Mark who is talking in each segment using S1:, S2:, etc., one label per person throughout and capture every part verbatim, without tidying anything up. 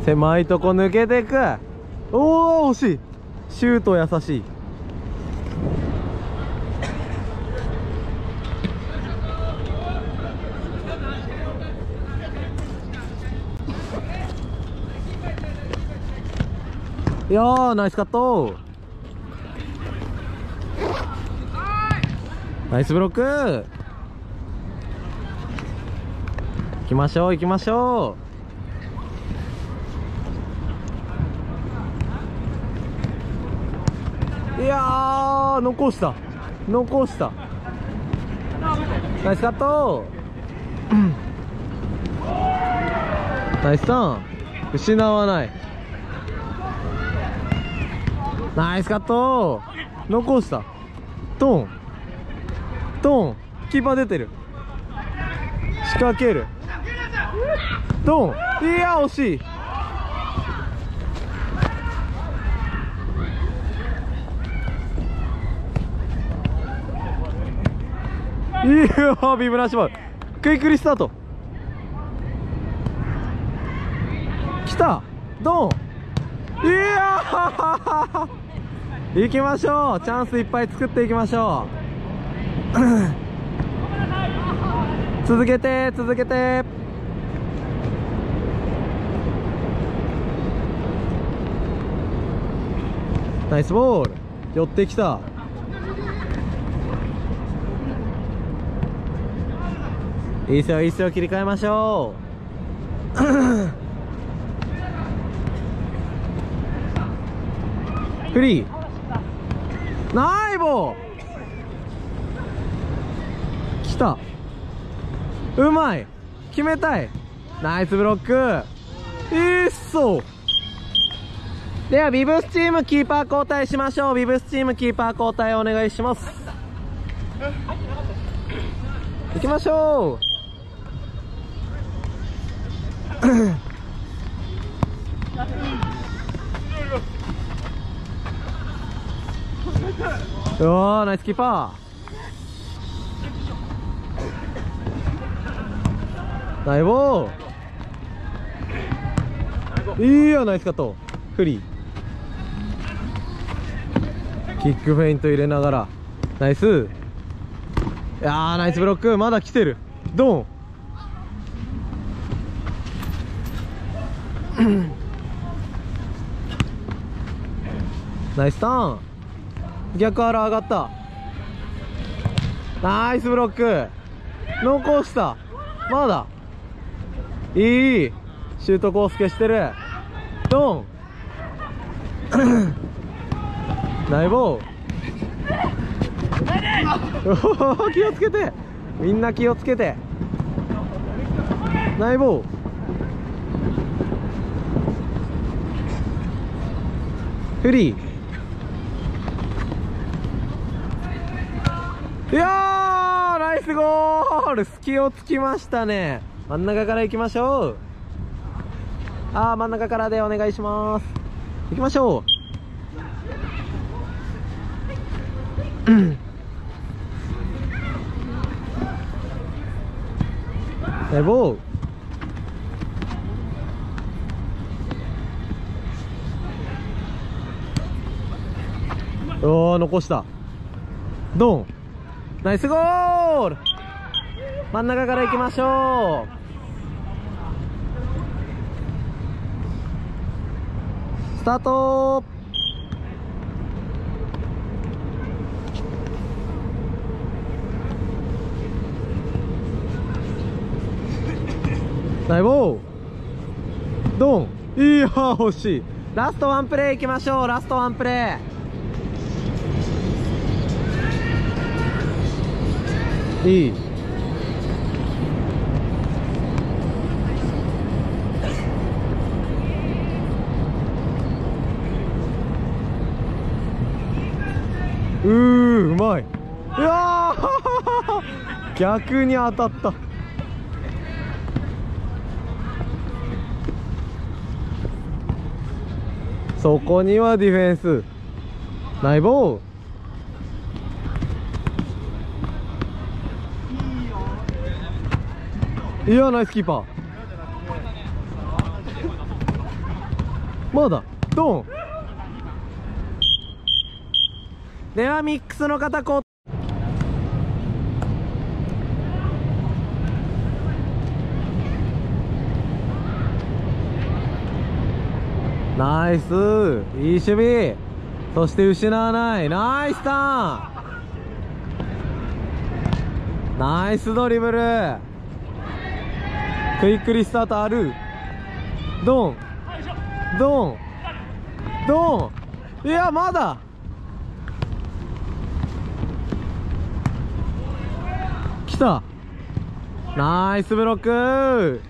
S1: 狭いとこ抜けてく。おお、惜しい。シュート優しい。いやー、ナイスカット。ナイスブロック。行きましょう行きましょう。いやー、残した残した。ナイスカット。ナイスターン。失わない。ナイスカット。残した。トントン。キーパー出てる。仕掛ける。トン。いや惜しい。いやー、ビブラッシュボール。クイックリスタート。きた。ドン。いやー行きましょう。チャンスいっぱい作っていきましょう。続けて続けて。ナイスボール。寄ってきた。いいっすよいいっすよ。切り替えましょう。フリー。ナイボー。来た。うまい。決めたい。ナイスブロック。いいっそ。ではビブスチームキーパー交代しましょう。ビブスチームキーパー交代お願いします。行きましょう。うわー、ナイスキーパー。ナイボー。いいよ、ナイスカット。フリー。キックフェイント入れながら。ナイス。いやー、ナイスブロック。まだ来てる。ドン。ナイスターン。逆腹上がった。ナイスブロック。残した。まだいい。シュートコースケしてる。ドン。ナイボー。気をつけて。みんな気をつけて。ナイボー。フリー。いやー、ナイスゴール。隙をつきましたね。真ん中から行きましょう。あー、真ん中からでお願いします。行きましょう。ネボー。おー、残した。ドン。ナイスゴール。真ん中から行きましょう。スタート。ナイボー。ドン。いやー、惜しい。ラストワンプレー行きましょう。ラストワンプレー。いい。うー、うまい。いやー逆に当たった。そこにはディフェンス。ナイボー。いや、ナイスキーパー。 まだドン。ではミックスの方こうナイス、いい守備。そして失わない。ナイスターン。ナイスドリブル。クイックリスタートある。ドンドンドン。いやまだ来た。ナイスブロック。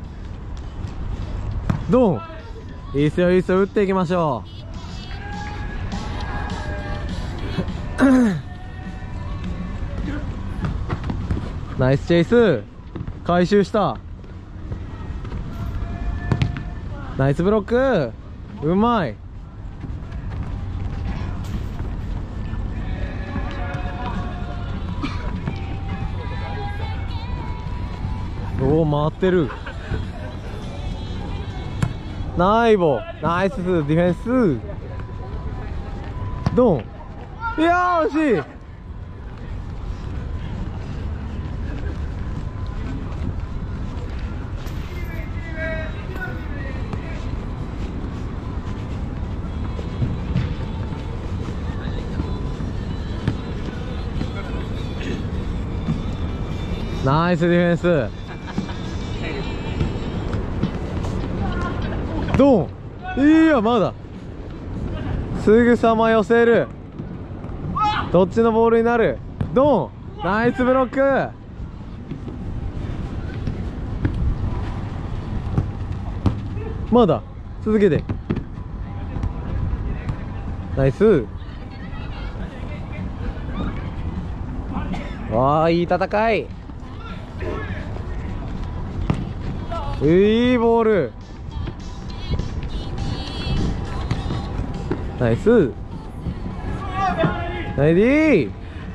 S1: ドン。いいっすよいいっすよ、打っていきましょう。ナイスチェイス。回収した。ナイスブロック。うまい。おお、回ってる。ナイボ。ナイスディフェンス。ドン。いやー惜しい。ナイスディフェンス。ドン。いやまだすぐさま寄せる。どっちのボールになる。ドン。ナイスブロック。まだ続けて。ナイス。わあいい戦い。いいボール。ナイス。ナイディー。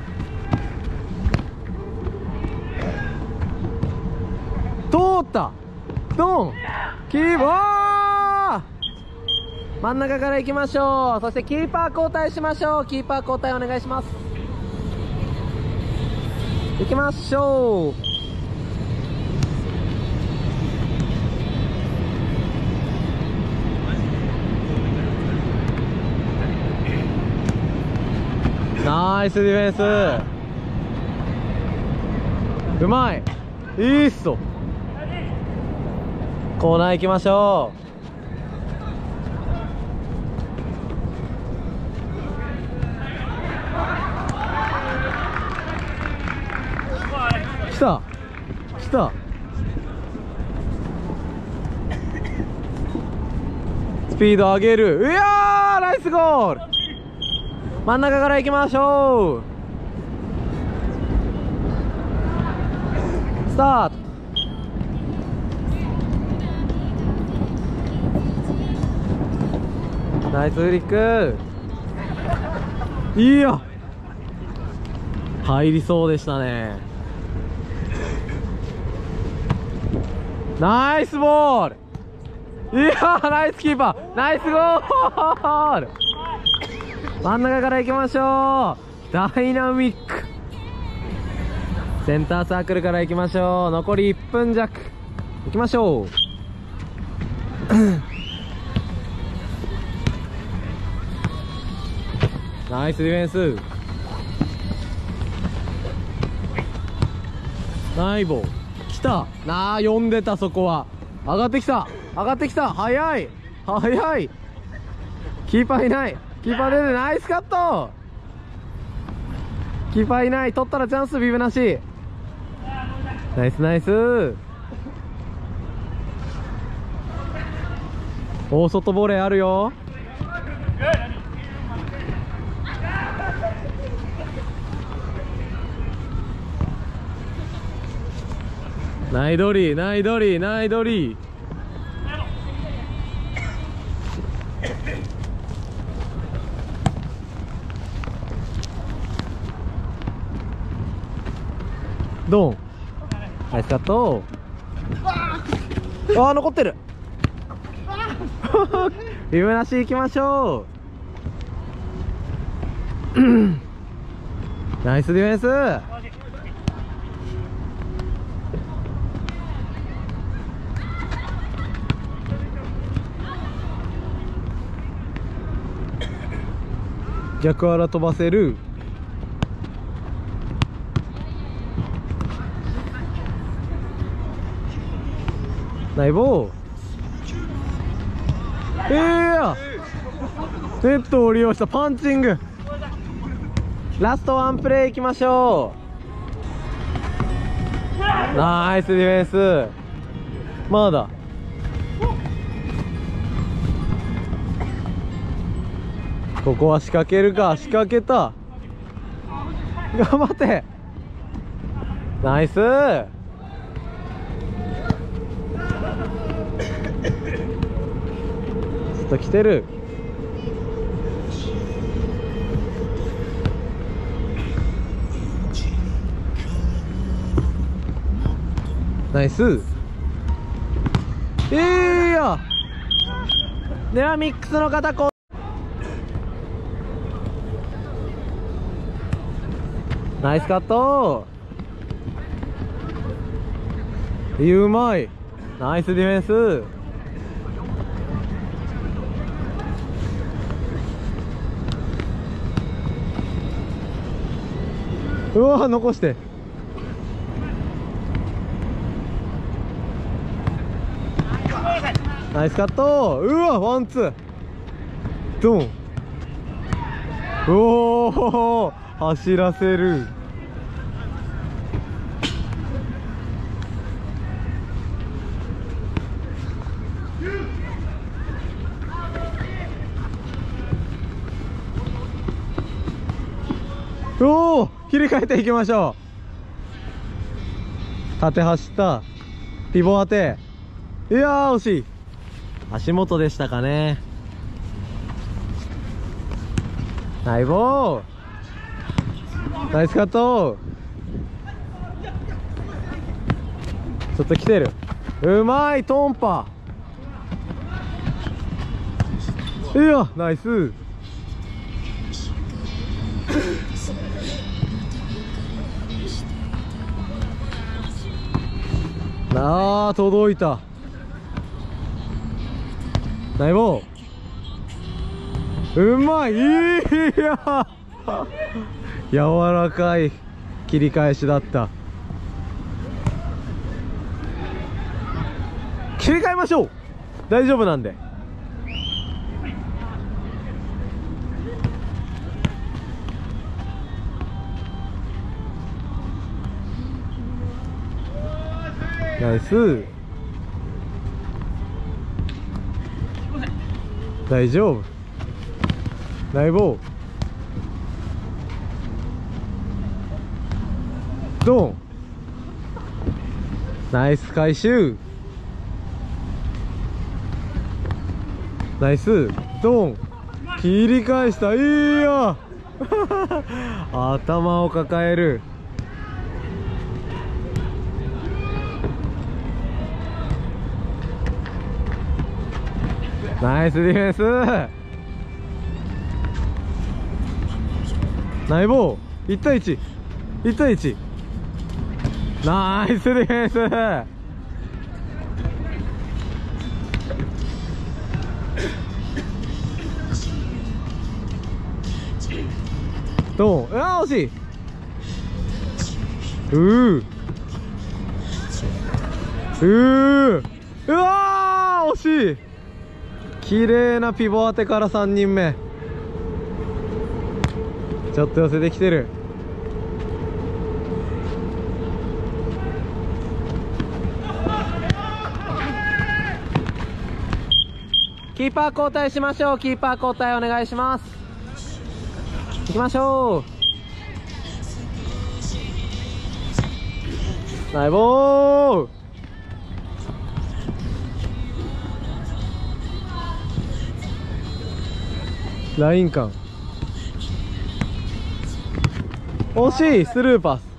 S1: 通った。ドン。キーパー。真ん中から行きましょう。そしてキーパー交代しましょう。キーパー交代お願いします。行きましょう。ナイスディフェンス。うまい。いいっす。コーナー行きましょう。来た来た。スピード上げる。いやーナイスゴール。真ん中から行きましょう。スタート。ナイスフリック。いや入りそうでしたね。ナイスボール。いやナイスキーパー。ナイスゴール。真ん中から行きましょう。ダイナミック。センターサークルから行きましょう。残りいっぷん弱。行きましょう。ナイスディフェンス。ナイボ来たなあ。読んでた。そこは上がってきた。上がってきた。早い早い。キーパーいない。キーパー出て。ナイスカット。キーパーいない。取ったらチャンス。ビブなし。ナイスナイス。大外ボレーあるよ。ナイドリーナイドリーナイドリー。ドン。ナイスカット。ああ残ってる。 ビブなし行きましょう。ナイスディフェンス。逆腹飛ばせる。ナイボー。ええやネットを利用したパンチング。ラストワンプレーいきましょう。ナイスディフェンス。まだここは仕掛けるか。仕掛けた。頑張って。ナイス。ちょっと来てる。ナイス。いいよ。ではミックスの方、こうナイスカット。いい、うまい。ナイスディフェンス。うわ残して。ナイスカット。うわワンツードン。おお走らせる。おお切り替えていきましょう。縦走ったピボ当て。いやー惜しい。足元でしたかね。ナイボー。ナイスカット。ちょっと来てる。うまいトンパ。いやナイス。あー届いた。ナイボー。うまい。いや柔らかい切り返しだった。切り替えましょう。大丈夫なんで。ナイス。大丈夫。ナイボー。ドン。ナイス回収。ナイスドン。切り返した。いいよ頭を抱える。ナイスディフェンス。ナイボー。いち対いち。いち対いち。ナイスディフェンス。ドン。うわ惜しい。うーうーうわー惜しい。綺麗なピボ当てからさんにんめ。ちょっと寄せてきてる。キーパー交代しましょう。キーパー交代お願いします。行きましょう。ナイボー。ライン間惜しい。スルーパス。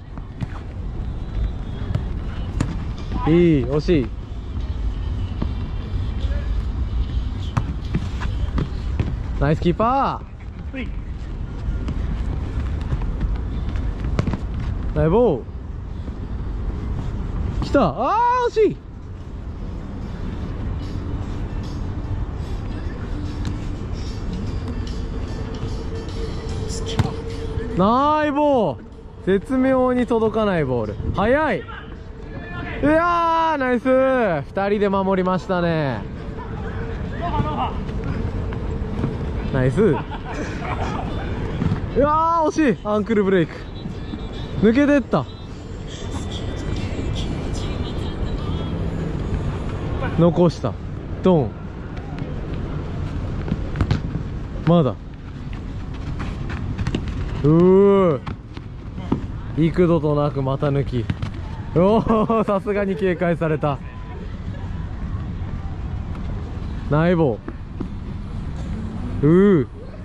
S1: いい惜しい。 ナイスキーパー。ナイボー来た。あー惜しい。ナイボー、絶妙に届かないボール。速い。いやーナイス。ふたりで守りましたね。ナイス。うわー惜しい。アンクルブレイク抜けてった。残した。ドン。まだうー幾度となく股抜き。おおさすがに警戒された。ナイボーう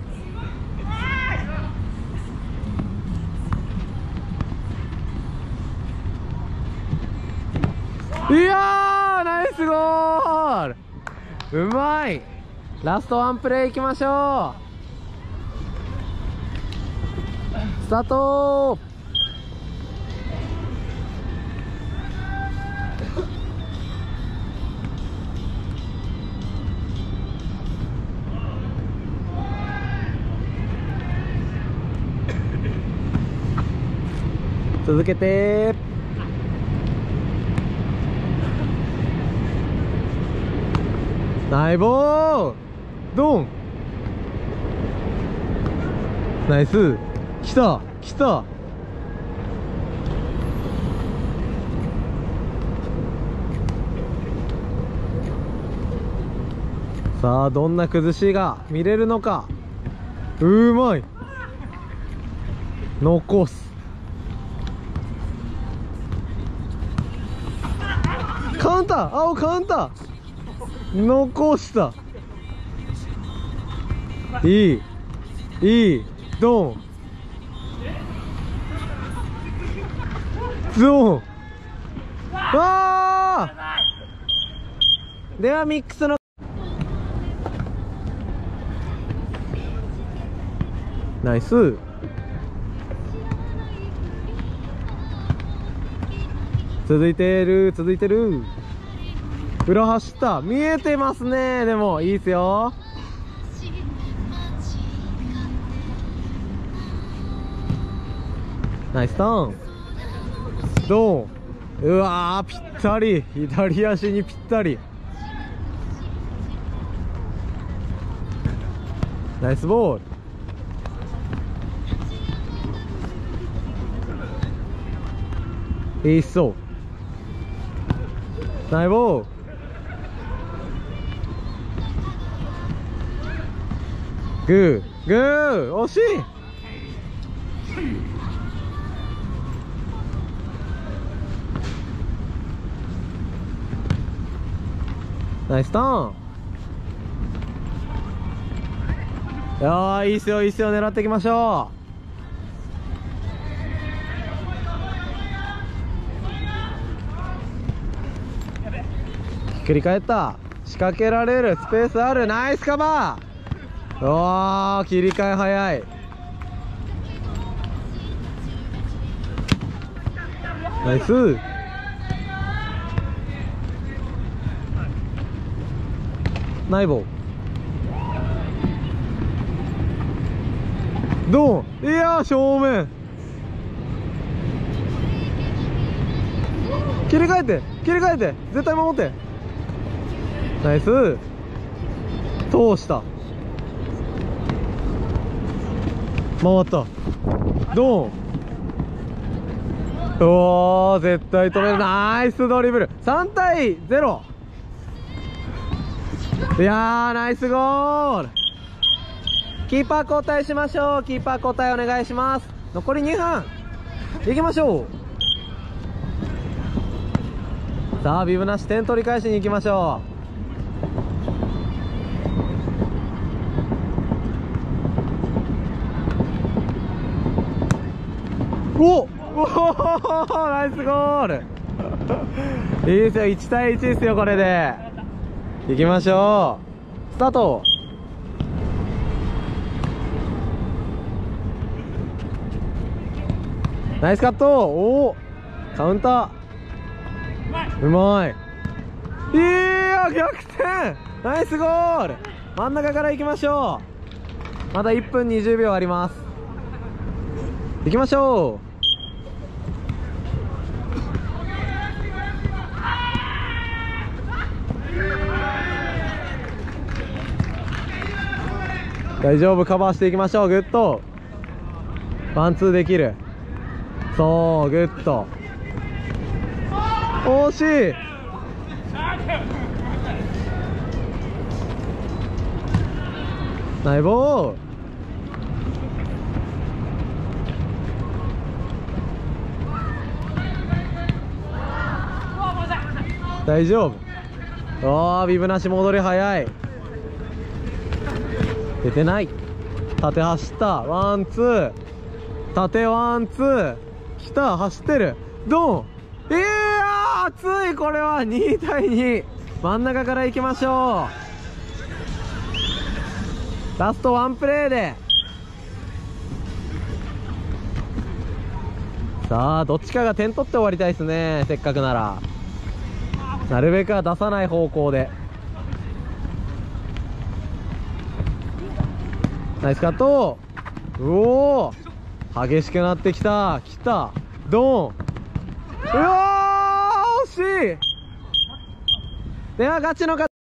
S1: ーいやーナイスゴール。うまい。ラストワンプレーいきましょう。スタート。続けて。ナイボードン。ナイス。来た来た。さあどんな崩しが見れるのか。うまい。残す。カウンター。青カウンター残した。いいいい。ドンゾーン。わーではミックスのナイス。続いてる続いてる。裏走った。見えてますね。でもいいっすよ。ナイスターン。ドン。うわーぴったり。左足にぴったり。ナイスボール。いいっそう。ナイボー。グーグー惜しい。ナイスターン。いやーいいっすよいいっすよ。狙っていきましょう。ひっくり返った。仕掛けられるスペースある。ナイスカバー。うわー切り替え早い。ナイス。ナイボードン。いやー正面。切り替えて切り替えて絶対守って。ナイス。通した。回った。ドン。うおー絶対止める。ナイスドリブル。さんたいゼロ。いやーナイスゴール。キーパー交代しましょう。キーパー交代お願いします。残りにふんいきましょう。さあビブなし点取り返しに行きましょう。おっおおナイスゴール。いいですよ。いちたいいちですよ。これで行きましょう。スタート。 ナイスカット。おお、カウンターうまい。いや逆転、ナイスゴール。真ん中から行きましょう。まだいっぷんにじゅうびょうあります。行きましょう。大丈夫、カバーしていきましょう。グッドワンツーできる。そう、グッド。惜しい。ナイボー。大丈夫。おー、ビブなし戻り早い。出てない。縦走った。ワンツー、縦ワンツー来た。走ってる。ドン。いやー熱い。これはにたいに。真ん中から行きましょう。ラストワンプレーで。さあどっちかが点取って終わりたいですね。せっかくならなるべくは出さない方向で。ナイスカット。うおー、激しくなってきた。来た。ドン。うわー惜しい。ではガチの勝ち。